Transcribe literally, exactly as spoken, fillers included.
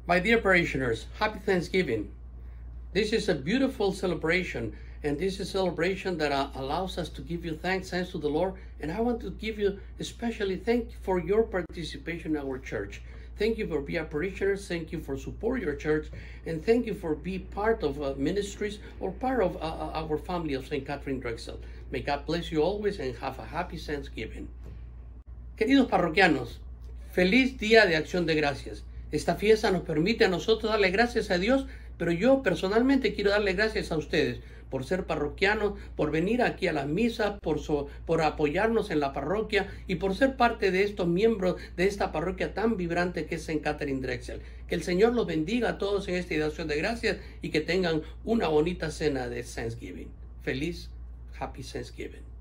My dear parishioners, happy Thanksgiving. This is a beautiful celebration, and this is a celebration that uh, allows us to give you thanks, thanks to the Lord. And I want to give you especially thank you for your participation in our church. Thank you for being a parishioners. Thank you for supporting your church, and thank you for being part of uh, ministries or part of uh, our family of Saint Catherine Drexel. May God bless you always and have a happy Thanksgiving. Queridos parroquianos, feliz Día de Acción de Gracias. Esta fiesta nos permite a nosotros darle gracias a Dios, pero yo personalmente quiero darle gracias a ustedes por ser parroquianos, por venir aquí a las misas, por, so, por apoyarnos en la parroquia y por ser parte de estos miembros de esta parroquia tan vibrante que es Saint Catherine Drexel. Que el Señor los bendiga a todos en esta Día de Acción de Gracias y que tengan una bonita cena de Thanksgiving. Feliz, happy Thanksgiving.